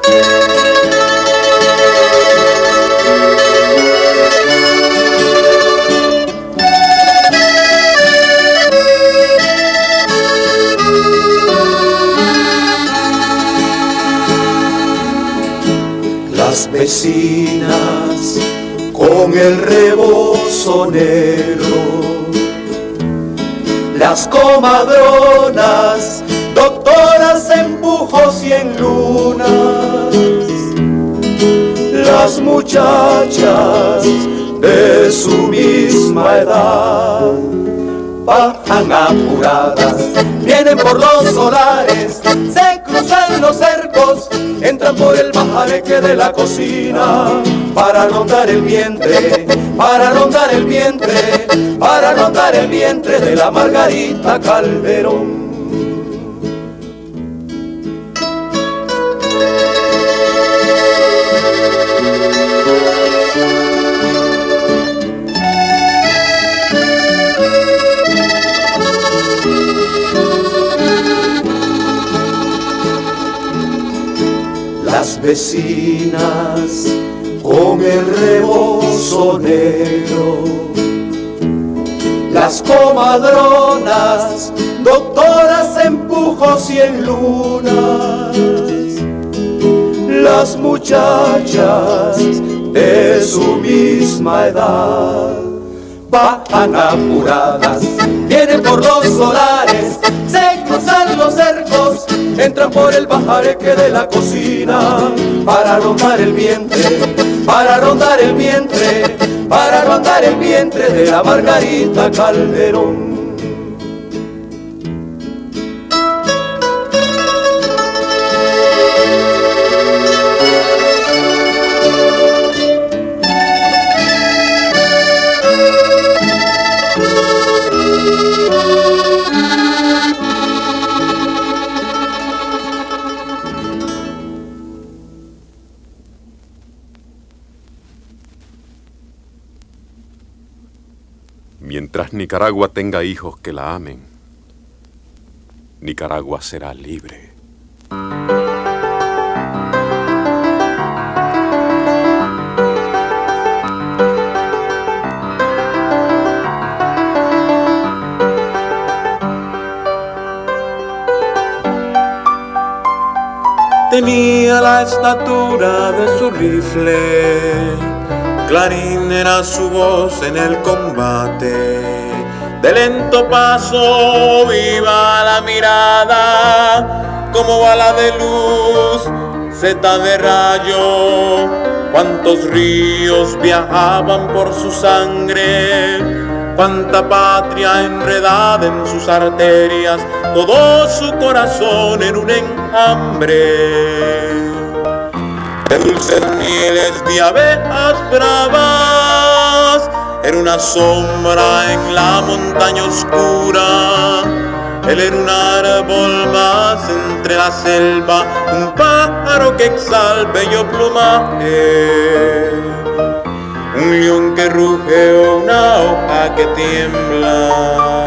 Las vecinas con el rebozo negro, las comadronas, doctoras en pujos y en lunas, las muchachas de su misma edad bajan apuradas, vienen por los solares, se cruzan los cercos, entran por el majareque de la cocina para rondar el vientre, para rondar el vientre, para rondar el vientre de la Margarita Calderón. Las vecinas con el rebozo negro, las comadronas, doctoras en pujos y en lunas, las muchachas de su misma edad bajan apuradas, vienen por los solares, se cruzan los cercos, entran por el pajareque de la cocina para rondar el vientre, para rondar el vientre, para rondar el vientre de la Margarita Calderón. Mientras Nicaragua tenga hijos que la amen, Nicaragua será libre. Tenía la estatura de su rifle, clarín era su voz en el combate, de lento paso viva la mirada, como bala de luz, seta de rayo, cuántos ríos viajaban por su sangre, cuánta patria enredada en sus arterias, todo su corazón en un enjambre de dulces mieles de abejas bravas, era una sombra en la montaña oscura, él era un árbol más entre la selva, un pájaro que exhala bello plumaje, un león que ruge o una hoja que tiembla.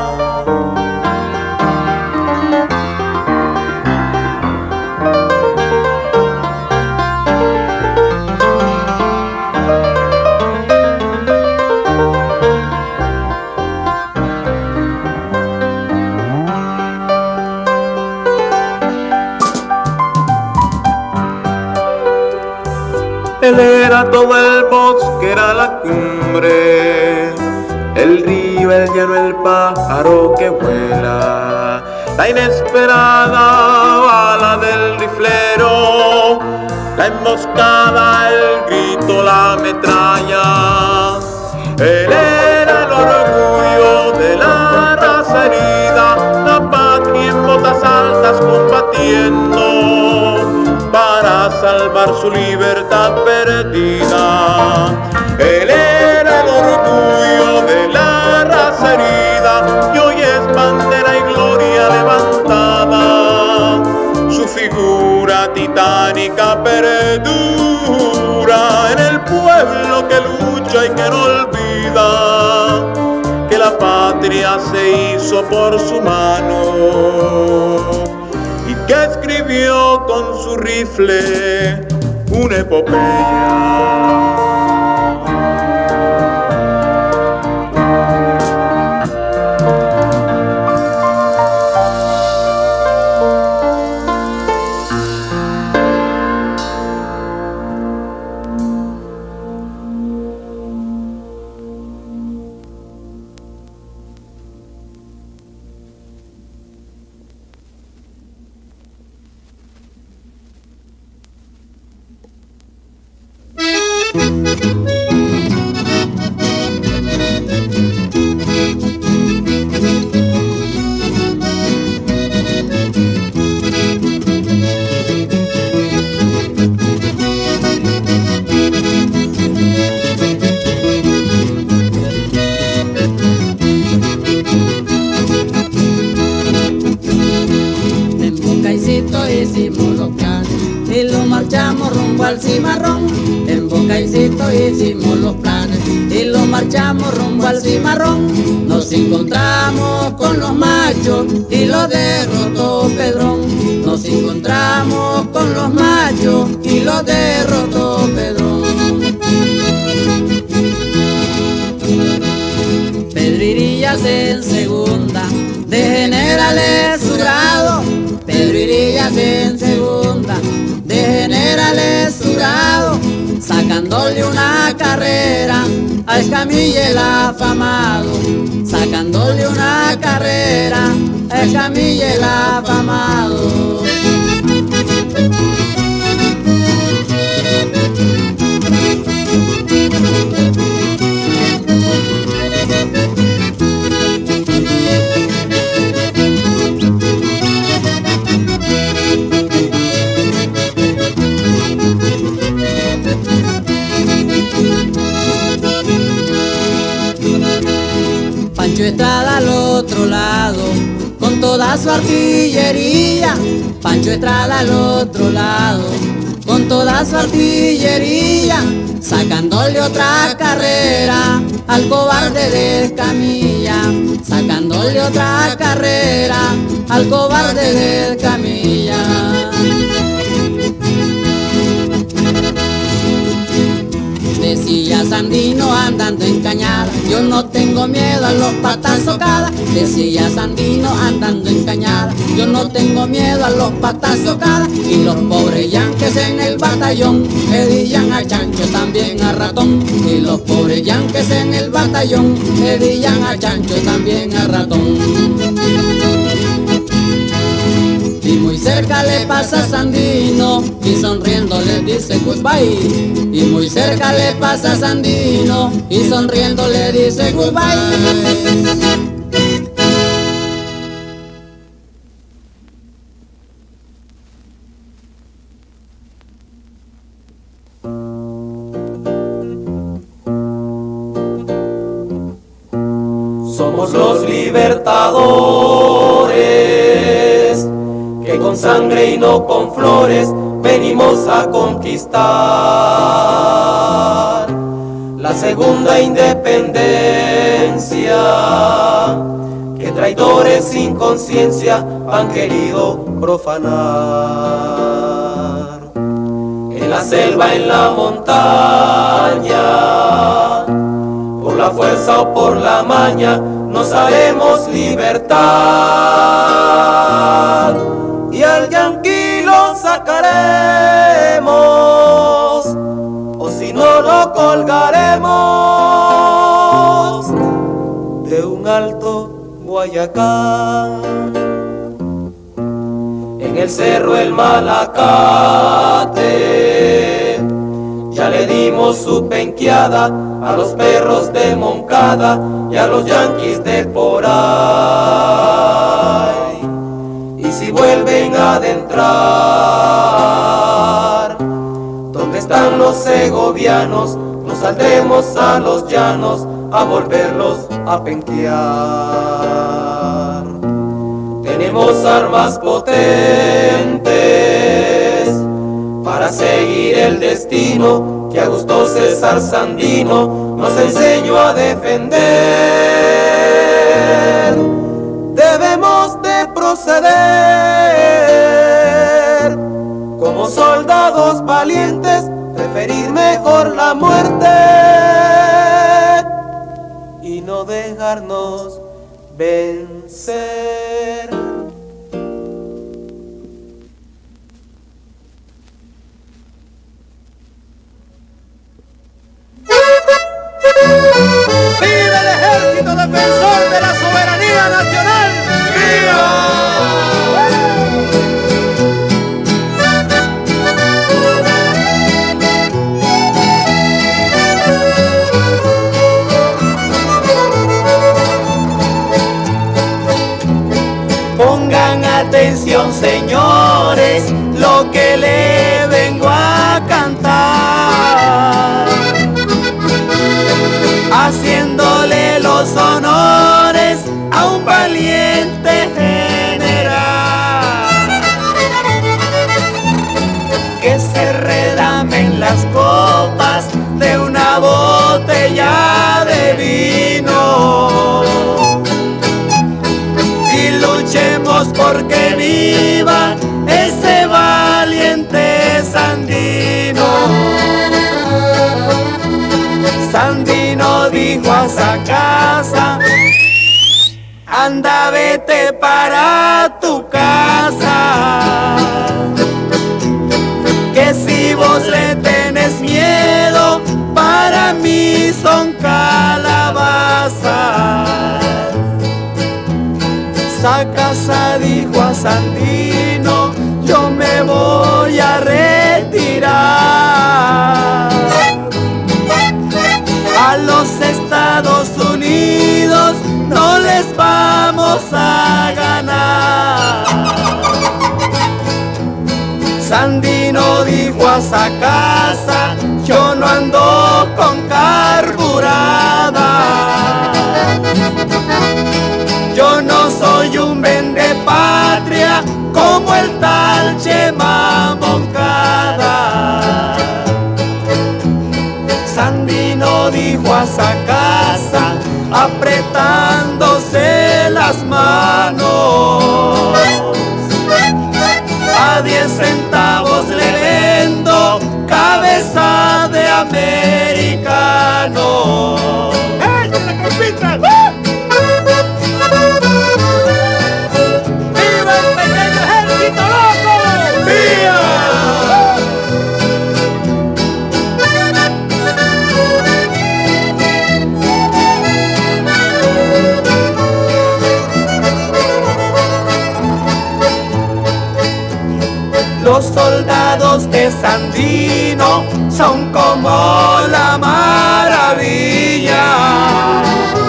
Él era todo el bosque, era la cumbre, el río, el llano, el pájaro que vuela, la inesperada bala del riflero, la emboscada, el grito, la metralla. Él era el orgullo de la raza herida, la patria en botas altas combatiendo para salvar su libertad perdida. Él era el orgullo de la raza herida y hoy es bandera y gloria levantada. Su figura titánica perdura en el pueblo que lucha y que no olvida que la patria se hizo por su mano, que escribió con su rifle una epopeya. Hicimos los planes y lo marchamos rumbo al cimarrón. En Bocaicito hicimos los planes y lo marchamos rumbo al cimarrón. Nos encontramos con los machos y lo derrotó Pedrón. Nos encontramos con los machos y lo derrotó Pedrón. Pedro Irías en segunda, de general es su grado. Pedro Irías en segunda, de general es su grado, sacándole una carrera a Escamilla el afamado, sacándole una carrera a Escamilla el afamado. Pancho Estrada al otro lado, con toda su artillería. Pancho Estrada al otro lado, con toda su artillería, sacándole otra carrera al cobarde de Escamilla, sacándole otra carrera al cobarde de Escamilla. Decía Sandino andando en cañada, yo no tengo miedo a los patas socadas. Decía Sandino andando en cañada, yo no tengo miedo a los patas socadas. Y los pobres yanques en el batallón hedillan a Chancho, también a Ratón. Y los pobres yanques en el batallón hedillan a Chancho, también a Ratón. Y muy cerca le pasa Sandino y sonriendo le dice goodbye. Y muy cerca le pasa Sandino y sonriendo le dice goodbye. Somos los libertadores que con sangre y no con flores venimos a conquistar la segunda independencia que traidores sin conciencia han querido profanar. En la selva, en la montaña, por la fuerza o por la maña, nos haremos libertad y al yanqui lo sacaremos, o si no lo colgaremos de un alto Guayacán. En el cerro El Malacate ya le dimos su penqueada a los perros de Moncada y a los yanquis de por ahí. Y si vuelven a adentrar donde están los segovianos, nos saldremos a los llanos a volverlos a penquear. Tenemos armas potentes para seguir el destino que Augusto César Sandino nos enseñó a defender. Debemos de proceder valientes preferir mejor la muerte y no dejarnos vencer. ¡Viva el ejército defensor de la soberanía nacional! ¡Viva! Pongan atención, señores, lo que le vengo a cantar, haciéndole los honores a un valiente general, que se redamen las copas de una botella de vino y luchemos porque viva ese valiente Sandino. Sandino dijo a esa casa: anda, vete para tu casa, que si vos le tenés miedo, para mí son calabazas. Esa casa dijo a Sandino: yo me voy a retirar a los Estados Unidos, no les vamos a ganar. Sandino dijo a esa casa: yo no ando con carburada, yo no soy un vendepatria como el tal Chema Moncada. Sandino dijo a esa casa, apretándose las manos: a 10 centavos le vendo cabeza de americano. ¡Ey, la compita! ¡Viva el pequeño ejército loco! ¡Viva! Los soldados de Sandino son como la maravilla,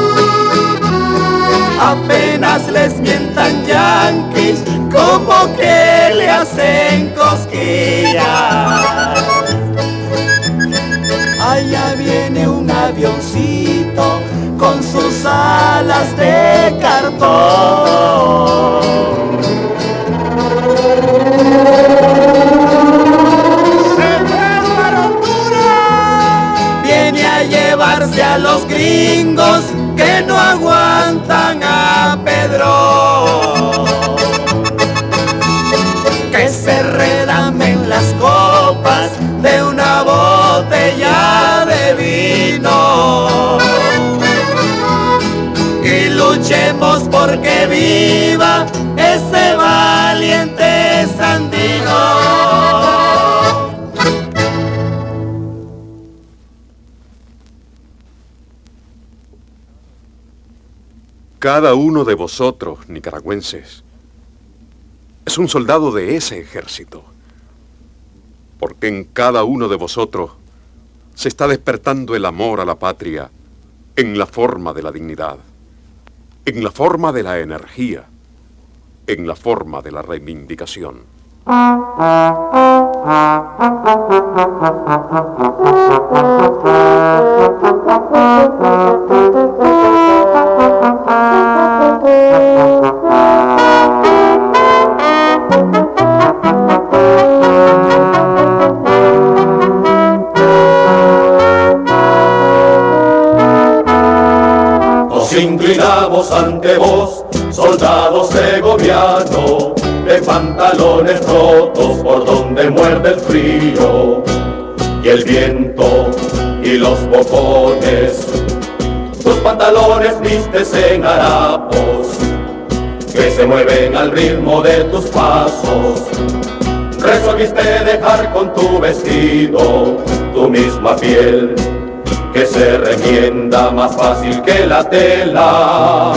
apenas les mientan yanquis, como que le hacen cosquillas. Allá viene un avioncito con sus alas de cartón. Viene a llevarse a los gringos que no aguantan a Pedro, que se redamen las copas de una botella de vino y luchemos porque viva ese valiente Sandino. Cada uno de vosotros, nicaragüenses, es un soldado de ese ejército, porque en cada uno de vosotros se está despertando el amor a la patria en la forma de la dignidad, en la forma de la energía, en la forma de la reivindicación. Nos inclinamos ante vos, soldados segovianos, de pantalones rotos por donde muerde el frío y el viento y los bocones. Tus pantalones vistes en harapos que se mueven al ritmo de tus pasos. Resolviste dejar con tu vestido tu misma piel que se remienda más fácil que la tela.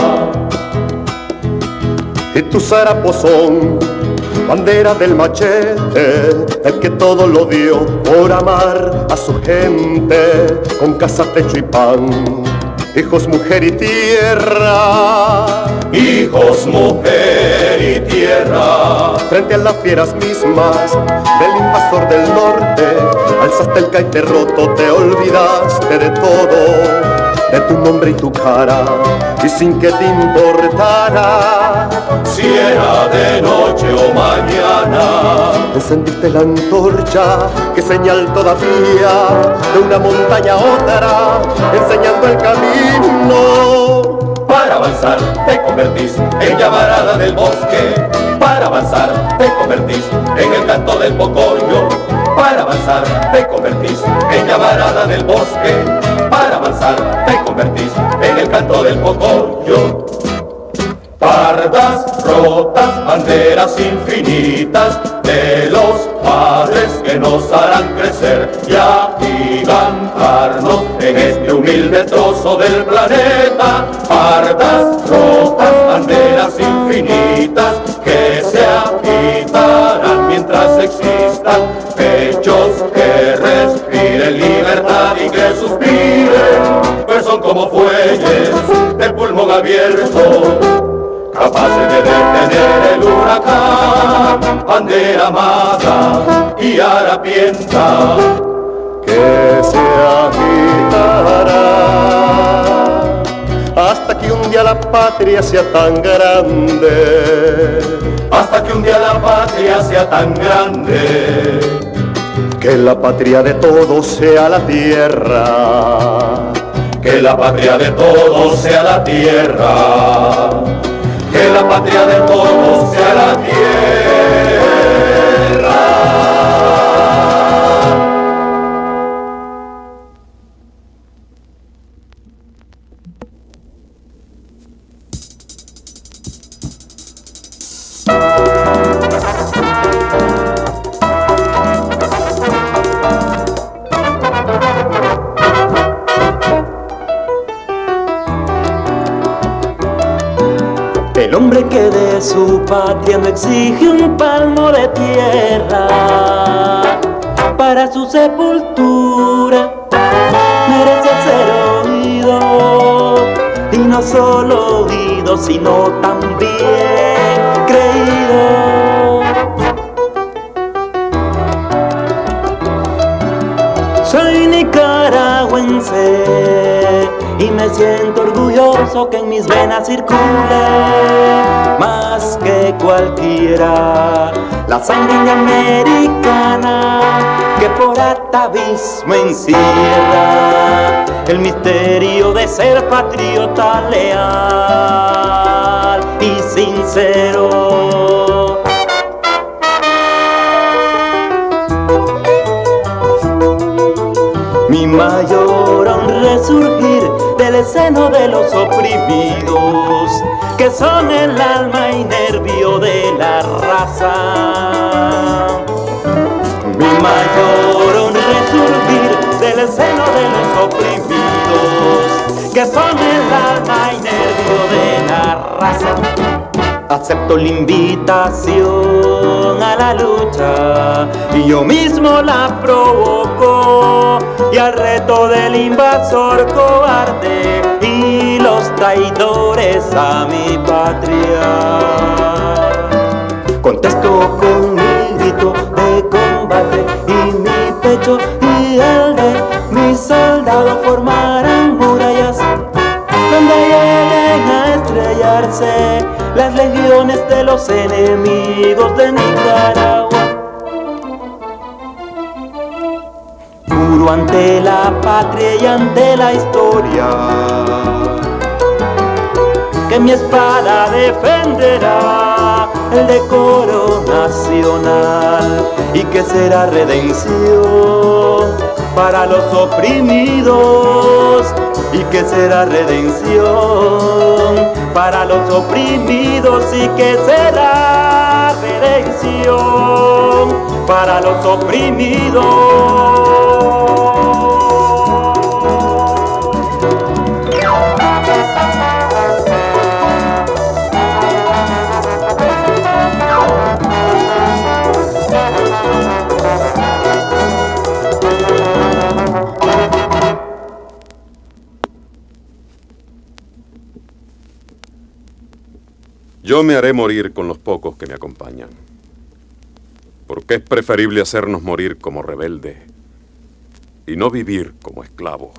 Y tus harapos son bandera del machete, el que todo lo dio por amar a su gente, con casa, techo y pan, hijos, mujer y tierra. Hijos, mujer y tierra. Frente a las fieras mismas del invasor del norte, alzaste el caite roto, te olvidaste de todo, de tu nombre y tu cara, y sin que te importara si era de noche o mañana. Encendiste la antorcha, que señal todavía de una montaña a otra, enseñando el camino. Para avanzar te convertís en llamarada del bosque. Para avanzar te convertís en el canto del pocoyo. Para avanzar te convertís en llamarada del bosque. Para avanzar te convertís en el canto del pocoyo. Pardas, rotas, banderas infinitas de los padres que nos harán crecer y agigantarnos en este humilde trozo del planeta. Pardas, rotas, banderas infinitas que se agitarán mientras existan pechos que respiren libertad y que suspiren, pues son como fuelles del pulmón abierto, capaces de detener el huracán. Bandera amada y harapienta que se agitará hasta que un día la patria sea tan grande, hasta que un día la patria sea tan grande, que la patria de todos sea la tierra, que la patria de todos sea la tierra, que la patria de todos sea la tierra. El hombre que de su patria no exige un palmo de tierra para su sepultura, merece ser oído, y no solo oído, sino también creído. Soy nicaragüense y me siento orgulloso que en mis venas circule más que cualquiera la sangre americana que por atavismo encierra el misterio de ser patriota leal y sincero. Mi mayor honra es surgir del seno de los oprimidos, que son el alma y nervio de la raza. Mi mayor honra es surgir del seno de los oprimidos, que son el alma y nervio de la raza. Acepto la invitación a la lucha y yo mismo la provoco, y al reto del invasor cobarde y los traidores a mi patria contesto con mi grito de combate, y mi pecho y el de mis soldados formarán murallas donde lleguen a estrellarse las legiones de los enemigos de Nicaragua. Juro ante la patria y ante la historia que mi espada defenderá el decoro nacional. ¿Y qué será redención para los oprimidos? ¿Y qué será redención para los oprimidos? ¿Y qué será redención para los oprimidos? Yo me haré morir con los pocos que me acompañan, porque es preferible hacernos morir como rebeldes y no vivir como esclavos.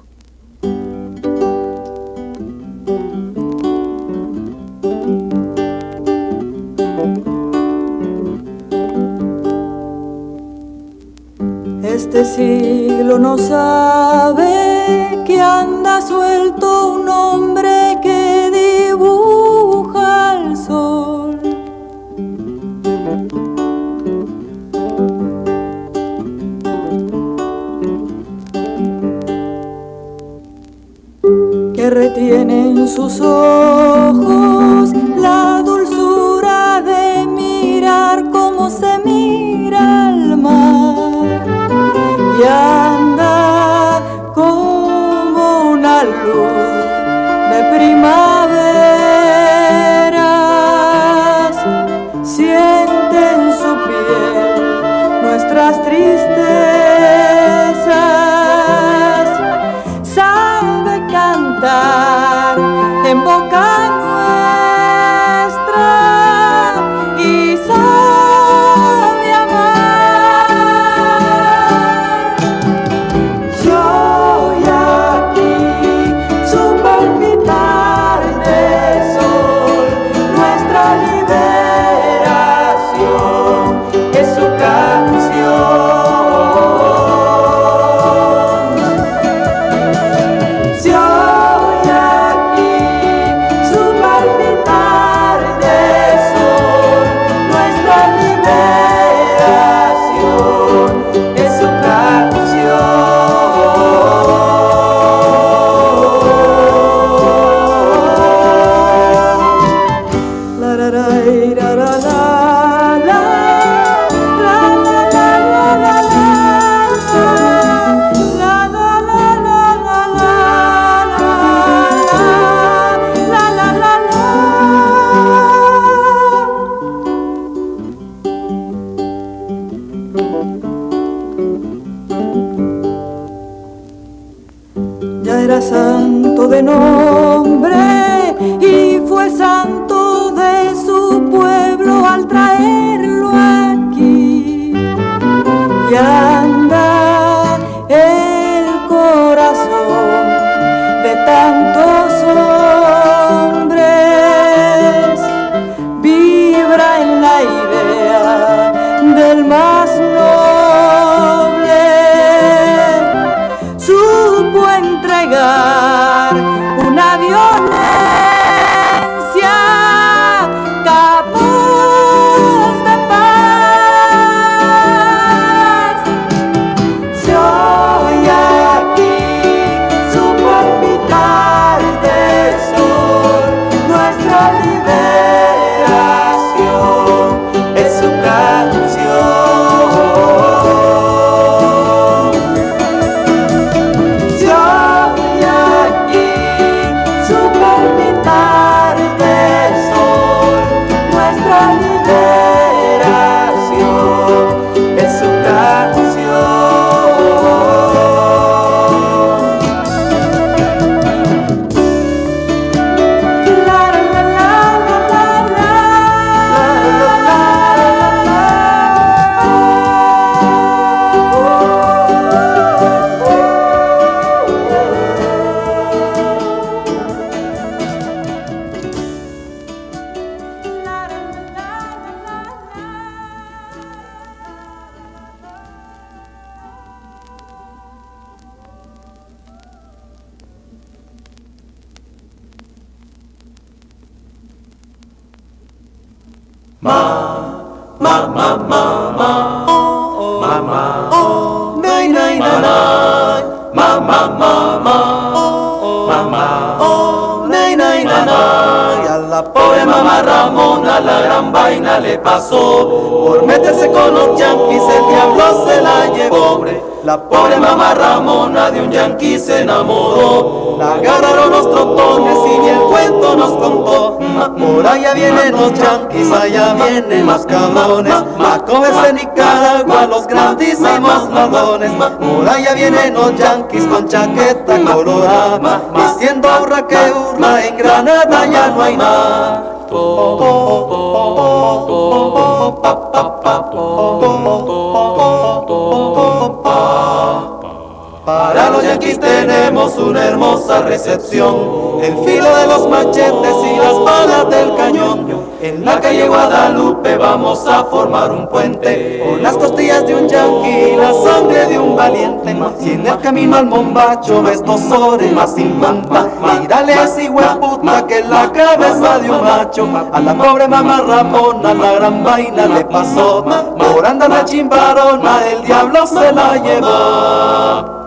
Este siglo no sabe que anda suelto un hombre que dibuja al sol. Que retiene en sus ojos la dulzura de mirar como se mira al mar. Y anda como una luz de primaveras, siente en su piel nuestras tristezas, sabe cantar en boca nuestra y sabe amar. Yo y aquí su palpitar de sol, nuestra liberación es su canción. Yo y aquí su palpitar de sol, nuestra liberación es su canción. La la la la la la la ya era santo de nombre y fue santo de su pueblo al traerlo aquí. Y anda el corazón de tantos hombres, vibra en la idea del más noble, supo entregar una violencia capaz de paz. Se oye aquí su palpitar de sol, nuestra liberación es su canción. Se oye aquí su palpitar de sol, nuestra liberación es su canción. La la la la la la Más Pobre mamá Ramona, la gran vaina le pasó. Por meterse con los yanquis el diablo se la llevó. La pobre mamá Ramona de un yanqui se enamoró. La agarraron los trotones y ni el cuento nos contó. Por allá vienen los yanquis, allá vienen los cabrones a comerse en Nicaragua los grandísimos ladrones. Por allá vienen los yanquis con chaqueta colorada, diciendo hurra que hurra, en Granada ya no hay nada. Para los yanquis tenemos una hermosa recepción, el filo de los machetes y las balas del cañón. En la calle Guadalupe vamos a formar un puente, con las costillas de un yanqui y la sangre de un valiente. Si en el camino al Mombacho ves 2 orejas sin manta, mírale a ese hueputa que es la cabeza de un macho. A la pobre mamá Ramona la gran vaina le pasó, por andar la chimbarona el diablo se la llevó.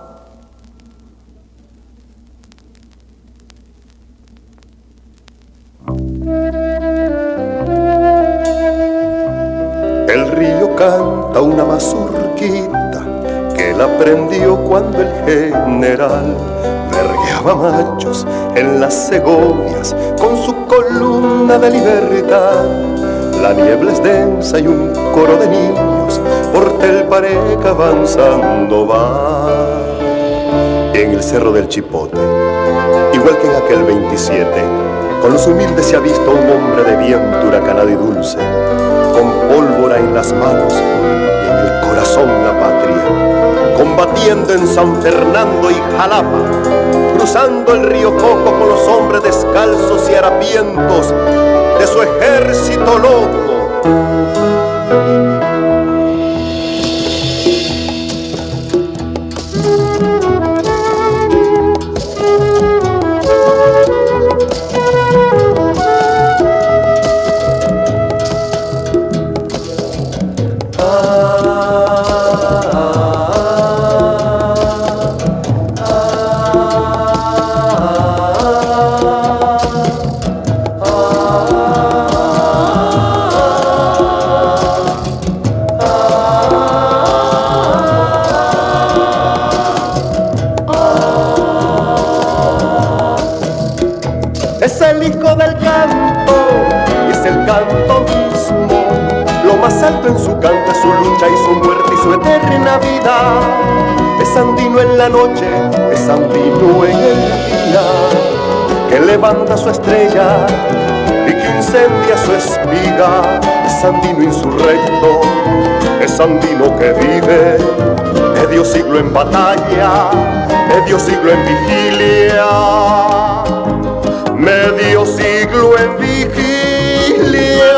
El río canta una mazurquita que él aprendió cuando el general vergueaba machos en las Segovias con su columna de libertad. La niebla es densa y un coro de niños por Telpareca avanzando va. En el cerro del Chipote, igual que en aquel 27, con los humildes se ha visto un hombre de viento huracanado y dulce, con pólvora en las manos y en el corazón la patria, combatiendo en San Fernando y Jalapa, cruzando el río Coco con los hombres descalzos y harapientos de su ejército loco. Es el hijo del canto, es el canto mismo. Lo más alto en su canto es su lucha y su muerte y su eterna vida. Es andino en la noche, es andino en el día, que levanta su estrella y que incendia su espiga. Es andino insurrecto, es andino que vive medio siglo en batalla, medio siglo en vigilia, medio siglo en vigilia.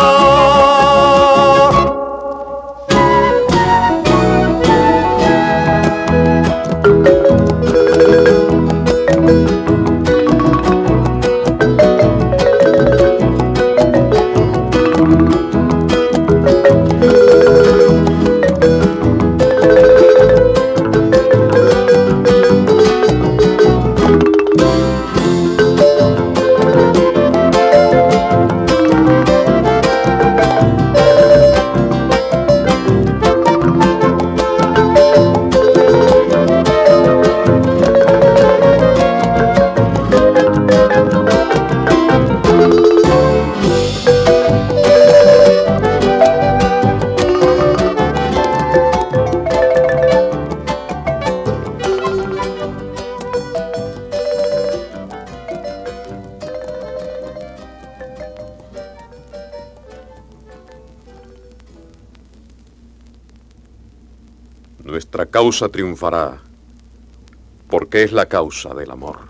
Nuestra causa triunfará, porque es la causa del amor.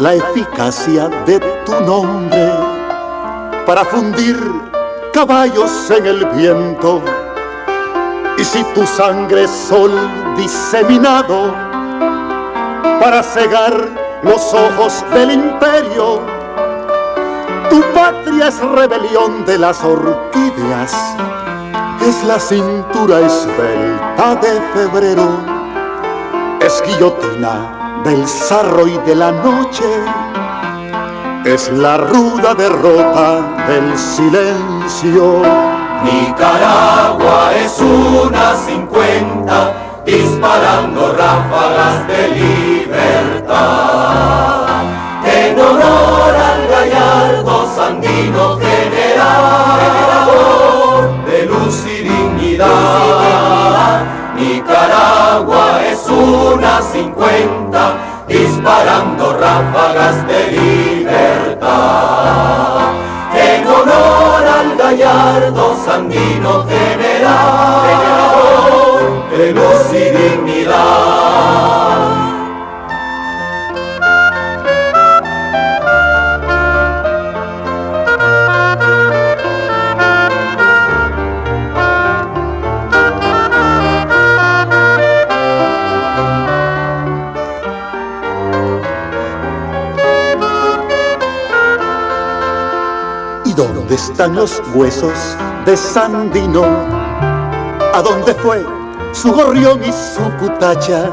la eficacia de tu nombre para fundir caballos en el viento. Y si tu sangre es sol diseminado para cegar los ojos del imperio, tu patria es rebelión de las orquídeas, es la cintura esbelta de febrero, es guillotina del zarro y de la noche, es la ruda derrota del silencio. Nicaragua es una 50 disparando ráfagas de libertad, en honor al gallardo sandino generador de luz y dignidad. Nicaragua es una 50 disparando ráfagas de libertad, en honor al gallardo sandino generador de luz y dignidad. ¿Dónde están los huesos de Sandino? ¿A dónde fue su gorrión y su cutacha?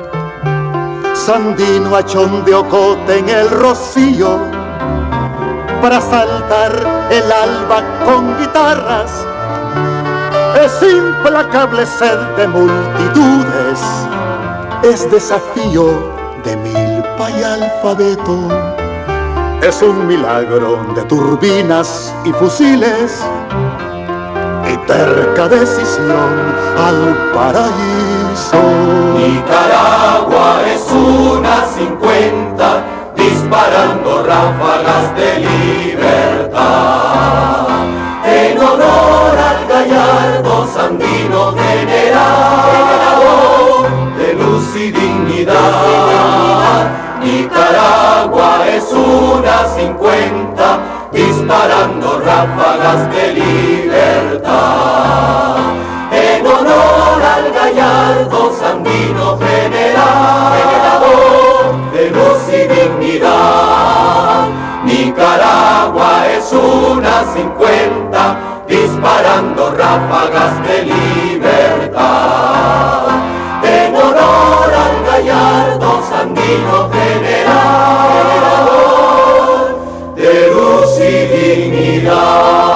Sandino hachón de ocote en el rocío para saltar el alba con guitarras. Es implacable sed de multitudes, es desafío de milpa y alfabeto. Es un milagro de turbinas y fusiles y terca decisión al paraíso. Nicaragua es una 50 disparando ráfagas de libertad, en honor al gallardo sandino generador de luz y dignidad. Nicaragua es una 50 disparando ráfagas de libertad, en honor al gallardo sandino generador de luz y dignidad. Nicaragua es una 50 disparando ráfagas de libertad, en honor al gallardo sandino generador de luz y dignidad.